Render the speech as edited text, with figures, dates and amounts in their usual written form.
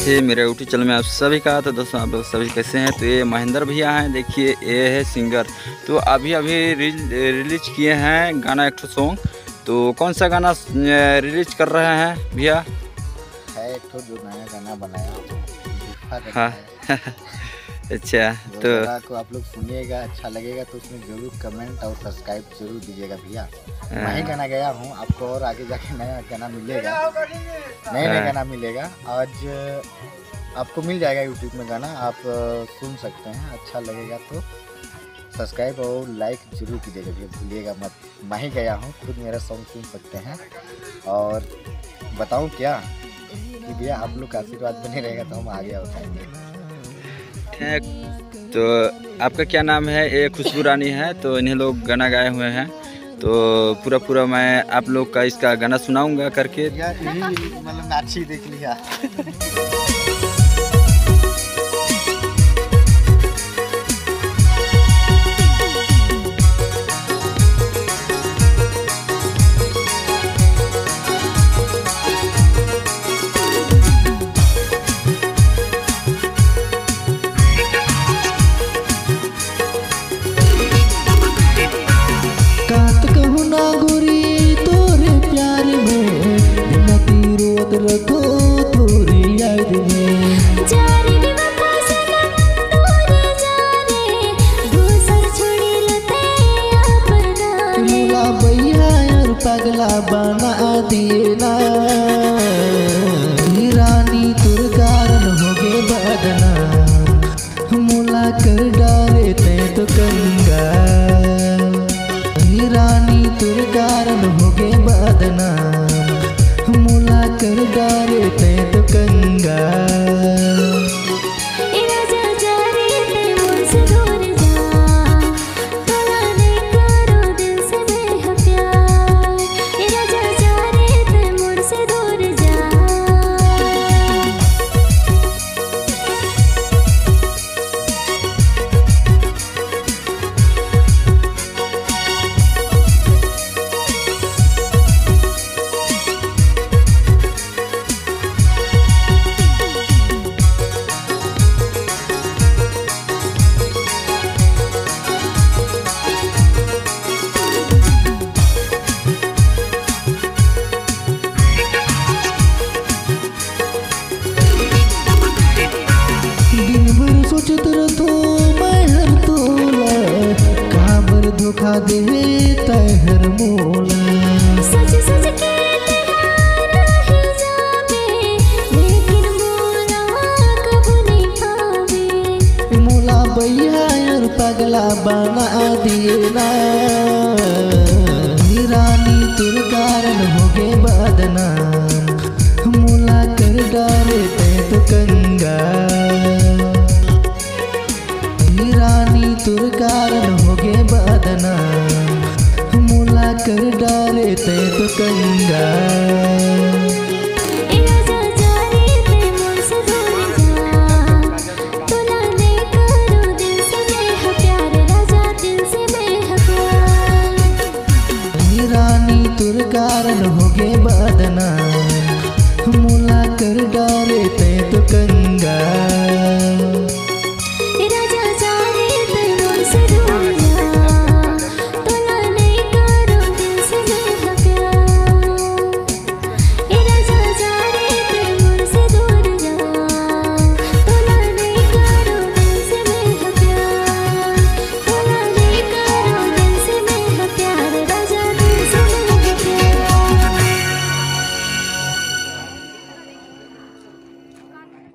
थे मेरे YouTube channel में आप सभी का। तो दोस्तों आप लोग सभी कैसे हैं। तो ये महेंद्र भैया हैं, देखिए ये है सिंगर। तो अभी रिलीज किए हैं गाना, एक सॉन्ग। तो कौन सा गाना रिलीज कर रहे हैं भैया? है एक जो नया गाना बनाया। हाँ अच्छा, तो को आप लोग सुनिएगा, अच्छा लगेगा तो उसमें जरूर कमेंट और सब्सक्राइब जरूर दीजिएगा भैया। मैं ही गाना गया हूँ, आपको और आगे जाके नया गाना मिलेगा, नया गाना मिलेगा। आज आपको मिल जाएगा यूट्यूब में गाना, आप सुन सकते हैं। अच्छा लगेगा तो सब्सक्राइब और लाइक जरूर कीजिएगा भैया, भूलिएगा मत। मैं ही गया हूँ, खुद मेरा सॉन्ग सुन सकते हैं। और बताऊँ क्या कि भैया आप लोग का आशीर्वाद बने रहेगा तो हम आगे बताएंगे। ठीक, तो आपका क्या नाम है? ये खुशबू रानी है। तो इन्हें लोग गाना गाए हुए हैं। तो पूरा मैं आप लोग का इसका गाना सुनाऊंगा करके। मतलब नाची देख लिया। रखो थोड़ी याद में मुला भैया और पगला बना दिए ना। रानी तुर कारण हो गए बदना, मुला कर डाले ते तो कंगा। रानी तुर कारण हो गए बदना, मुला कर डाले ते तो कंगा। सोचत रहो मैं हर तोला, काबर धोखा दे तहर मोला। सच सच के ही जावे, लेकिन मोला कबू नहीं पावे। मोला भैया और पगला बना दिए ना। रानी तुर कारण हो गए बदनाम, मोला कर डाले ते तो कंगा। रानी तुर कारण